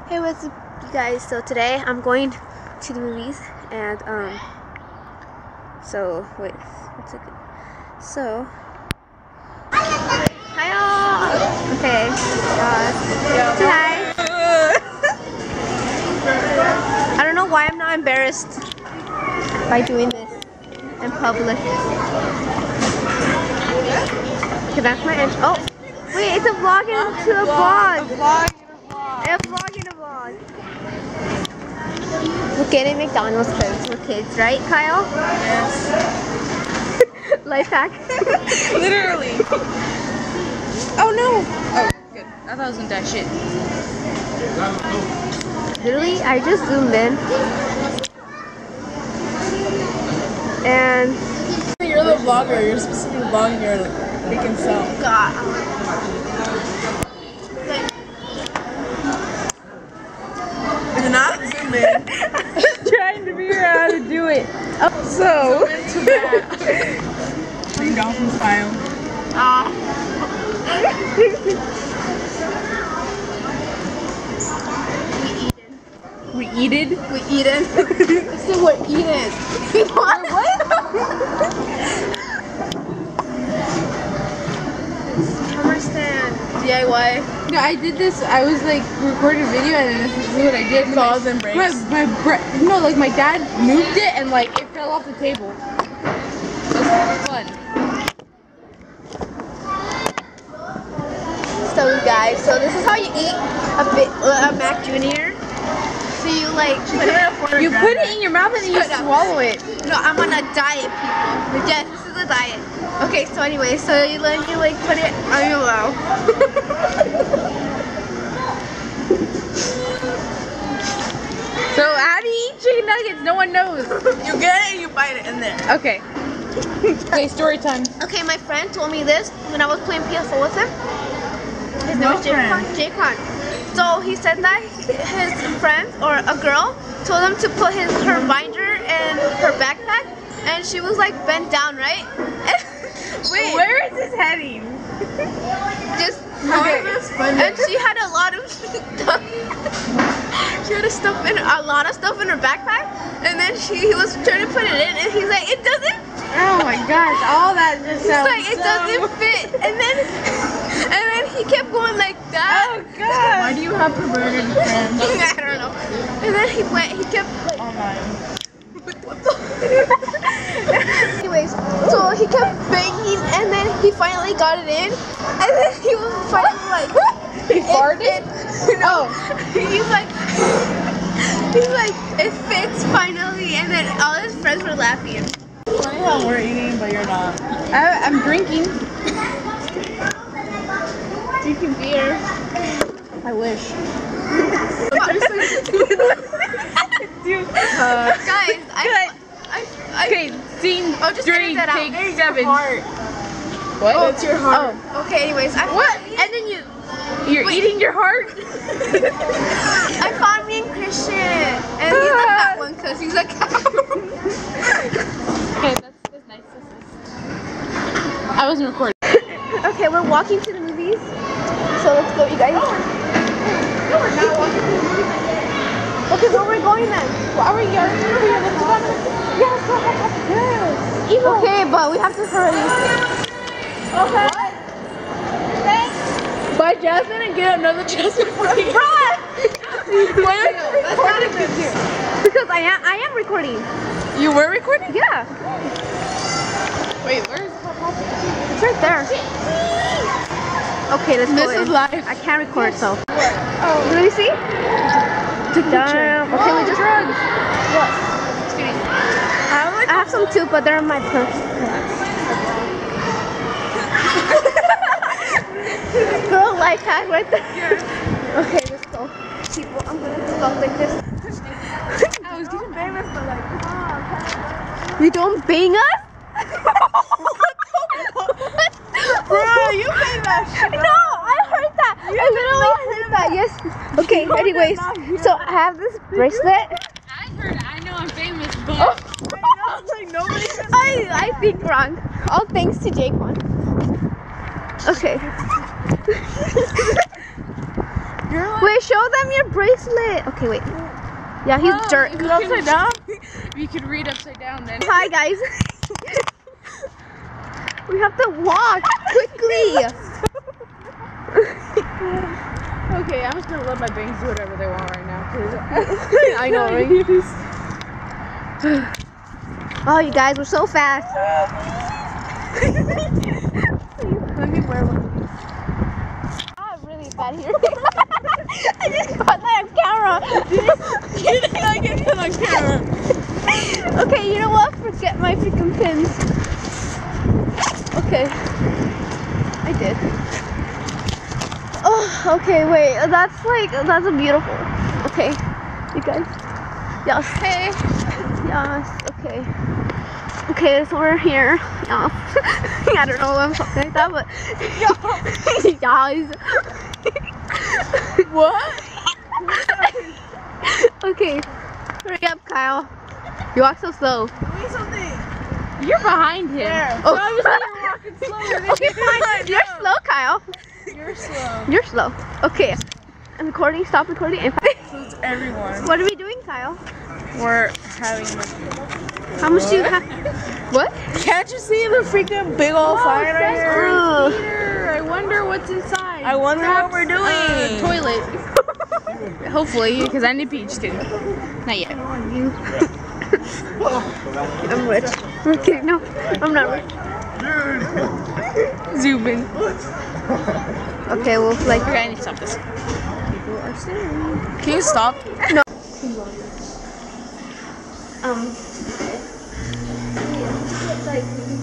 Hey, what's up, you guys? So today I'm going to the movies, and so wait, one second. So hi all. Okay. Say hi. I don't know why I'm not embarrassed by doing this in public. Okay, that's my intro. Oh, wait, it's a vlog into a vlog. A vlog in a vlog. We're getting McDonald's because we're kids, right, Kyle? Yes. Life hack. Literally. Oh no. Oh, good. I thought I was gonna die. Shit. Literally, I just zoomed in. And You're the vlogger. You're supposed to be vlogging your freaking self. God. You're not zooming. Trying to figure out how to do it. Oh, So into that. Bring dolphin style. We eated. We eat it. I said we're eating. What? Camera stand. DIY. No, I did this. I was like recording a video, and then this is what I did. Falls and breaks. No, like my dad moved it, and like it fell off the table. It was fun. So guys, so this is how you eat a Mac Jr. So you like You put it in your mouth and then you Shut up. swallow it. No, I'm on a diet, people. Yes, this is a diet. Okay, so anyway, so you like put it on your mouth. So how do you eat chicken nuggets? No one knows. You get it and you bite it in there. Okay. Okay, story time. Okay, my friend told me this when I was playing PS4 with him. His name was Jaycon. So he said that his friend or a girl told him to put her binder in her backpack, and she was like bent down, right? Wait, Where is this heading? just Okay. and she had a lot of stuff. She had a lot of stuff in her backpack, and then he was trying to put it in, and he's like, it doesn't. Oh my gosh, all that just He's sounds like, it doesn't fit, and then he kept going like that. Oh god. Why do you have perverted friends? I don't know. And then he kept like. Online. Anyways, so he kept banging, and then he finally got it in, and then he was finally like. He farted? No, he's like, it fits finally, and then all his friends were laughing. Funny how we're eating, but you're not. I'm drinking. Drinking beer. I wish. Guys, Okay, scene I'll just 3, edit that out. take 7. Heart. What? That's your heart. okay, anyways, What? And then you're eating your heart? I found me and Christian, and he's the fat one because he's a cow. Okay, that's nice. I wasn't recording. Okay, we're walking to the movies, so let's go, you guys. No, we're not walking to the movies. Okay, where are we going then? Are we here? Yes, okay, but we have to hurry. Okay. Buy Jasmine and get another Jasmine for you. Run! That's not a good deal. Because I am recording. You were recording? Yeah, Wait, where's it's right there. Okay, let's go This in. is live. I can't record, so. Oh, Let me see. Damn. Okay, we just. drugs. What? I have some too, but they're in my purse. Girl, life hack right there. Yeah. Okay, let's go. People, I'm gonna talk like this. I was getting famous, but like, You don't bang us? Bro, you made that shit. No, I heard that. I literally heard that. Yes. Okay. Anyways, so I have this bracelet. I heard it. I know I'm famous, but Like nobody. I think wrong. All thanks to Jaycon. Okay. girl. Wait, show them your bracelet. Okay, wait. Yeah, he's dirt. Is it upside down? If you could read upside down, then. Hi, guys. We have to walk quickly. Okay, I'm just gonna let my bangs do whatever they want right now. Cause I know, right? Oh, you guys, we're so fast. let me wear one. I'm really bad here. I just caught that on camera. You did not get that on camera. Okay, you know what? Forget my freaking pins. Okay. I did. Oh, okay, wait. That's a beautiful. Okay. You guys. Yes. Hey. Yes. Okay. Okay, so we're here. Yeah. I don't know what I'm talking like that, but guys. What? Okay. Hurry up, Kyle. You walk so slow. Do something. You're behind him. There. Oh. So obviously you're walking slower. Okay, fine. You're slow, Kyle. You're slow. You're slow. Okay. I'm recording. Stop recording. And So it's everyone. what are we doing, Kyle? We're having. How much do you have? What? Can't you see the freaking big old sign right here? Oh. Peter, I wonder what's inside. I wonder what we're doing. Toilet. Hopefully, because I need peach too. Not yet. I'm rich. Okay, no, I'm not rich. Zoom in. Okay, well, like. Okay, I need to stop this. Can you stop? No. Like.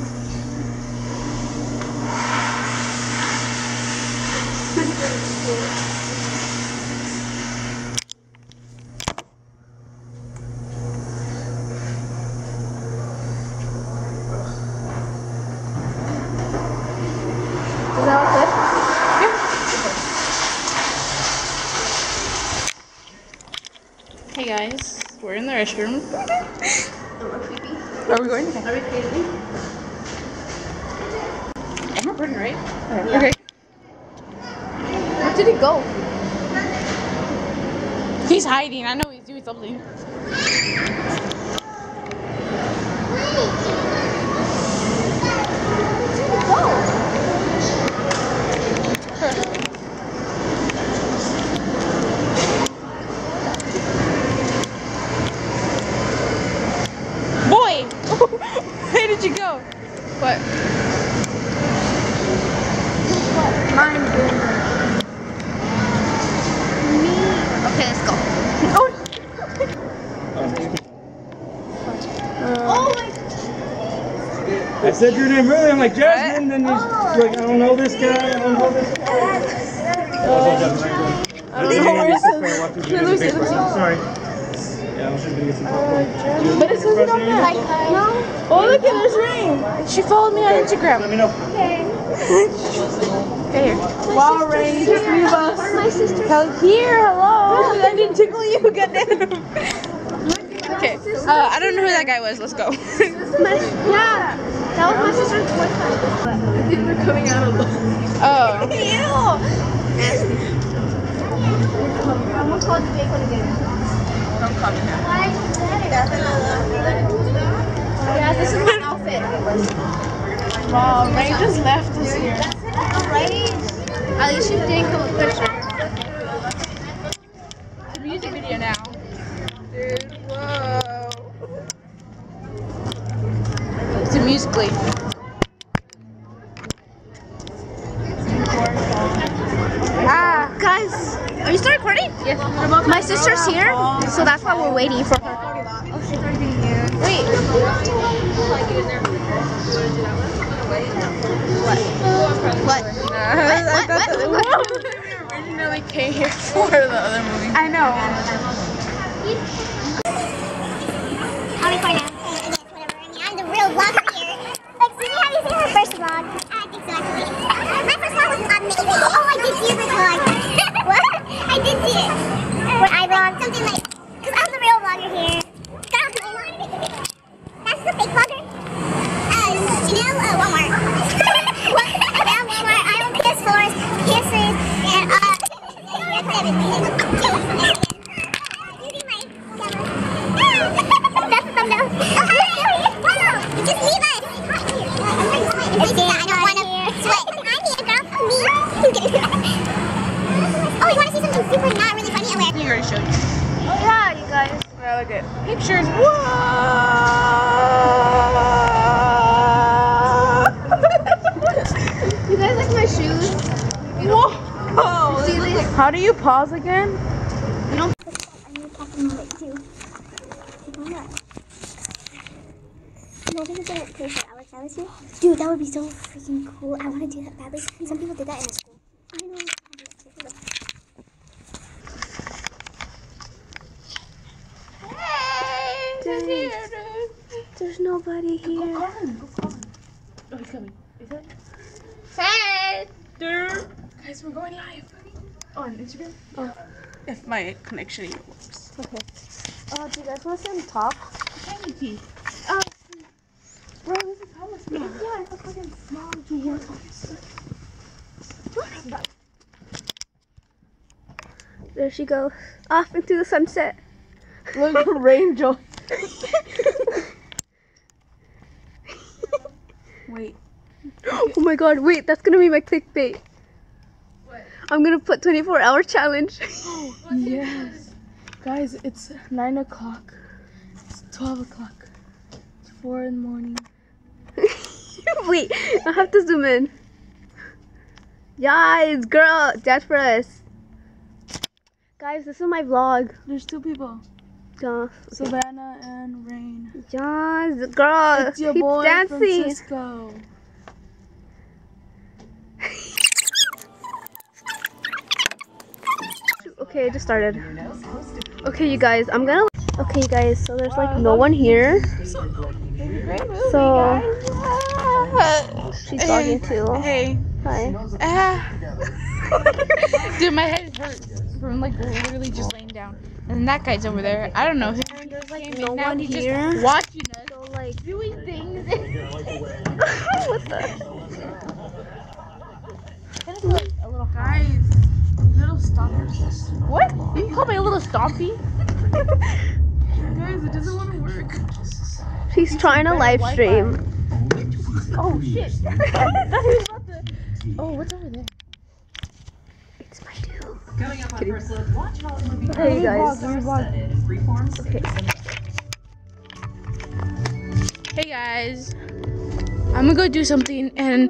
Is that all good? Hey guys, we're in the restroom. Are we going? Are we crazy? I'm recording, right? Okay. Where did he go? He's hiding. I know he's doing something. Boy, where did you go? What? Mine. Me. Okay, let's go. Oh my. I said your name earlier. I'm like Jasmine, then you're like, I don't know this guy. I don't know this guy. I don't know where it says. Sorry. Yeah, I'm just gonna get some popcorn. But it says it on there. Oh, look at this ring. She followed me on Instagram. Let me know. Okay, here. Wow, Ray, you just leave us. My sister. Here, hello. I didn't tickle you, goddamn. Okay, I don't know who that guy was. Let's go. Yeah, that was my sister's boyfriend. I think they're coming out of the. Oh. Ew. Nasty. I'm gonna call Jake again. Don't call me now. Yeah, this is my outfit. Wow, Ray just left us here. Right? At least you didn't come with picture. It's a music video now. Dude, whoa. It's a musically. Guys, are you still recording? Yes. My sister's here, so that's why we're waiting for her. Oh, she's already here. Wait. What? I thought that we originally came here for the other movie. I know. I'll record now. I'm the real vlogger here. Like, Sydney, have you seen her first vlog? I think so, actually. My first vlog was amazing. Oh, I did see your first vlog. What? I did see it. When I vlogged something like, because I'm the real vlogger here. That's the fake vlogger. Chanel, Walmart. What? Chanel, Walmart. I own PS4s, PSs, and already showed you. Oh yeah, you guys. Yeah, look at pictures. You guys like my shoes? Whoa! See these? How do you pause again? You don't. I need to talk about it too. No, I think it's gonna pay for our challenge here. Dude, that would be so freaking cool. I want to do that badly. Some people did that in school. I know. Hey, there's nobody here. Oh, he's coming. Is it? Hey. Guys, we're going live. On Instagram? If my connection even works. Okay. Do you guys want to sit on top? Tiny pee. Bro, this is hella small. Yeah, it's a fucking small door. There she goes, off into the sunset. Look, Ranger. Wait. Oh my god, wait, that's gonna be my clickbait. What? I'm gonna put 24-hour challenge. Yes. Guys, it's 9 o'clock. It's 12 o'clock. It's 4 in the morning. Wait, I have to zoom in. Guys, girl, that's for us. Guys, this is my vlog. There's 2 people. Yeah. Savannah and Rain. Yes, girl, It's your keep boy dancing. Francisco. Okay, it just started. Okay, you guys, I'm gonna. Okay, you guys, so there's like no one here. So she's talking too. Hey. Hi. Dude, my head hurts from like literally just laying down. And that guy's over there. I don't know. There's like Came no in, now one he's here. just watching us. So like Doing things. what the? A little guys. Little stompers. What? You call me a little stompy? Guys, it doesn't want to work. She's trying to live stream. Oh shit. Oh, what's over there? It's my dude. Coming up on First Look, watch how a movie Hey guys. star-studded freeform Okay. Hey guys. I'm gonna go do something and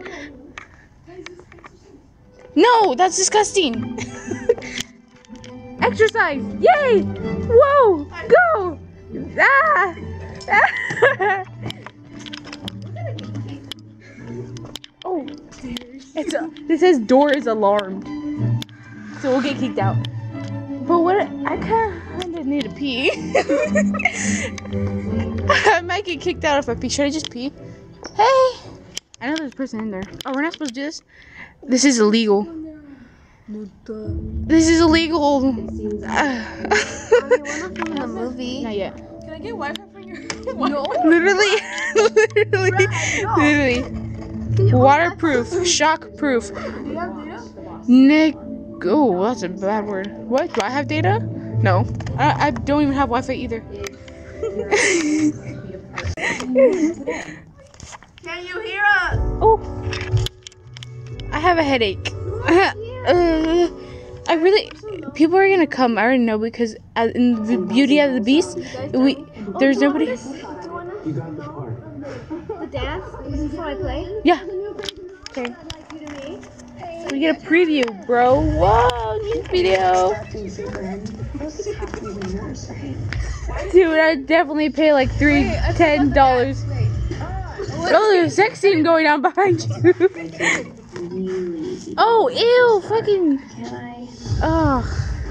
no, that's disgusting. Exercise. Yay! Whoa! Go! Ah! Oh, this says door is alarmed, so we'll get kicked out. But what? I kind of need to pee. I might get kicked out if I pee. Should I just pee? Hey, I know there's a person in there. Oh, we're not supposed to do this. This is illegal. This is illegal. We're not filming a movie. Not yet. Can I get Wi-Fi from your... Literally. Waterproof, shockproof. Do you have data? Nick. Oh, that's a bad word. What? Do I have data? No. I don't even have Wi-Fi either. Can you hear us? Oh. I have a headache. I really. People are gonna come. I already know because in the Beauty of the Beast, there's nobody. The dance before I play. Yeah. Okay. We get a preview, bro. Whoa, new video. Dude, I'd definitely pay like $10. Oh, there's a sex scene going on behind you. Oh, ew, fucking. Ugh.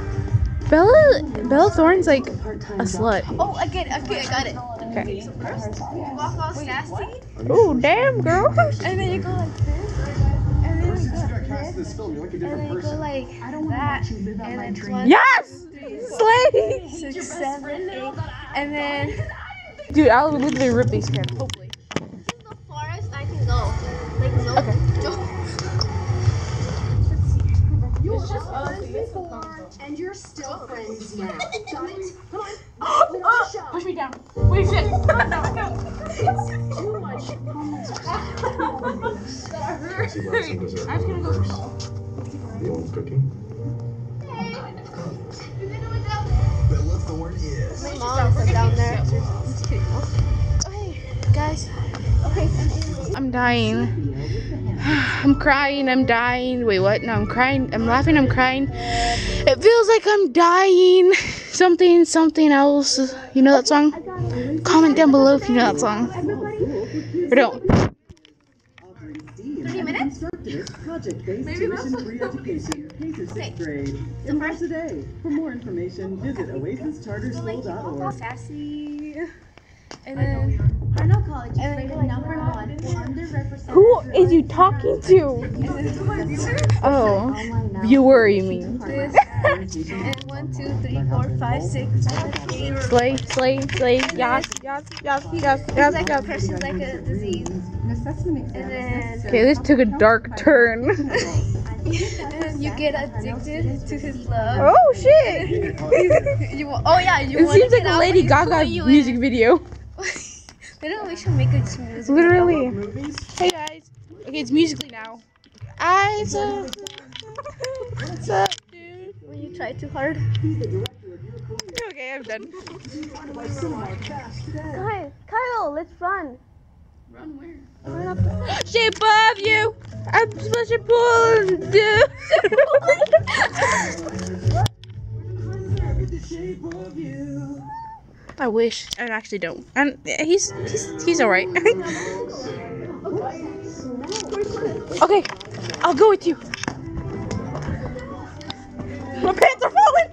Bella Thorne's like a slut. Oh, I got it. Okay. So first, you walk all sassy, Oh, damn, girl. and then you go like this, and then you go like this, and then you go like that, and then 1, Yes! 2, 3, 4, Slay! 6, 7, 8, and then Dude, I'll literally rip these cans, hopefully. this is the farthest I can go. Like no Okay. joke. It's just us before, and you're still friends now. Got it? Come on. Push me down. Wait, shit. Too much. I'm just gonna go. You want cooking? You can do it without My mom is down there. Okay, guys. Okay. I'm dying. I'm crying, I'm dying. Wait, what? No, I'm crying. I'm laughing, I'm crying. It feels like I'm dying. Something else. You know that song? Comment down below if you know that song. Or don't. 30 minutes? Maybe the first day. For more information, visit oasischarterschool.org. Sassy. And then Arnold College is rated number 1 for underrepresented. Who is you talking to? Oh, viewer, you mean? This and 1, 2, 3, 4, 5, 6, 7, 8. Slay. Yes. It's like a person, like a disease. And then Okay, this took a dark turn. And you get addicted to his love. Oh shit! You It want seems to like get a out, Lady but he's Gaga pulling you music in. video. Maybe we should make a music Literally. Hey guys. Okay, it's musically now. What's up, dude? when you try too hard. Okay, I'm done. Guys, Kyle, let's run. Run where? Shape of you. I'm supposed to pull. I wish. I actually don't. And he's all right. Okay, I'll go with you. My pants are falling.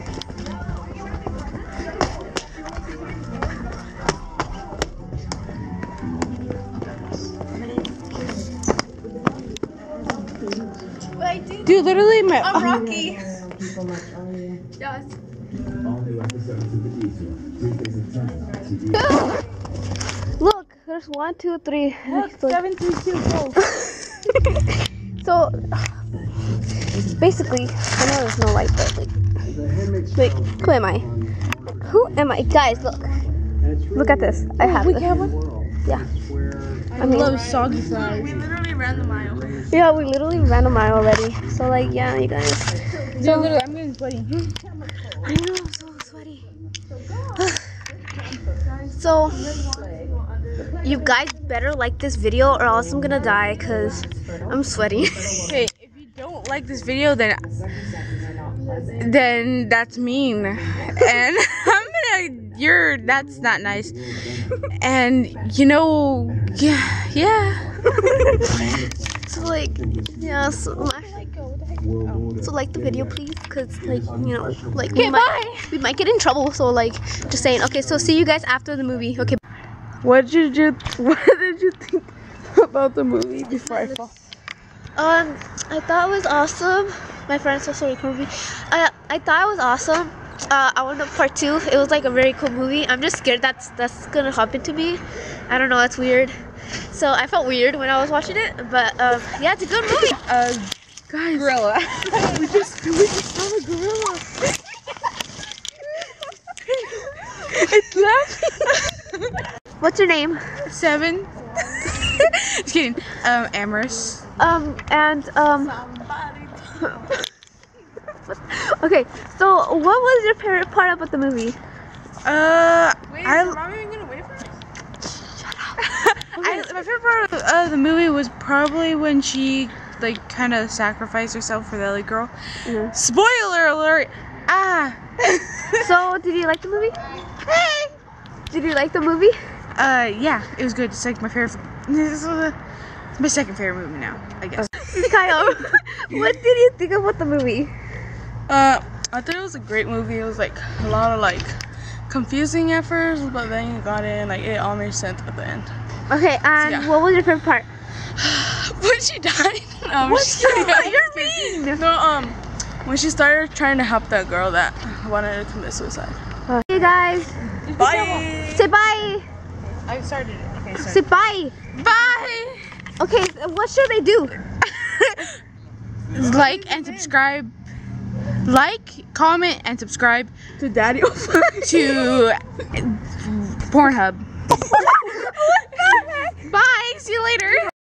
Dude, literally my. I'm Rocky. Yes. Look, there's 1, 2, 3. Look, 7, 3, 2, go. So basically, I know there's no light, but like, who am I? Who am I? Guys, look at this. I have We this. have one. Yeah. I love soggy fries. We literally ran the mile. Yeah, we literally ran a mile already. So like, yeah, you guys. Dude, literally, I'm getting sweaty. I know, I'm so sweaty. So, you guys better like this video or else I'm gonna die because I'm sweaty. Okay, if you don't like this video, then that's mean, and that's not nice, and you know, yeah. So like, yeah, so like the video please, because like, you know, like we might get in trouble, so like, just saying. Okay, so see you guys after the movie. Okay. What did you think about the movie before I fall? I thought it was awesome. My friends also recorded me. I thought it was awesome. I want to part 2. It was like a very cool movie. I'm just scared that's gonna happen to me. I don't know, it's weird. So I felt weird when I was watching it, but yeah, it's a good movie. Guys, gorilla. we just saw a gorilla. It's laughing. What's your name? 7. Just kidding. Amorous. Okay, so what was your favorite part about the movie? Wait, is Mommy even gonna wait for us? My favorite part of the movie was probably when she like kind of sacrificed herself for the other girl. Mm-hmm. Spoiler alert! So did you like the movie? Hey! Did you like the movie? Yeah, it was good. It's like my favorite. It's my second favorite movie now, I guess. Kyle, what did you think about the movie? I thought it was a great movie. It was like a lot of like confusing at first, but then you got in, like it all made sense at the end. Okay, and Yeah. what was your favorite part? When she died. You're mean. No, when she started trying to help that girl that wanted to commit suicide. Hey guys, Bye. say bye. I started it. Okay, sorry. Say bye. Bye. Okay, what should they do? Like and subscribe. Like, comment, and subscribe To Daddy. to Pornhub. Bye. See you later.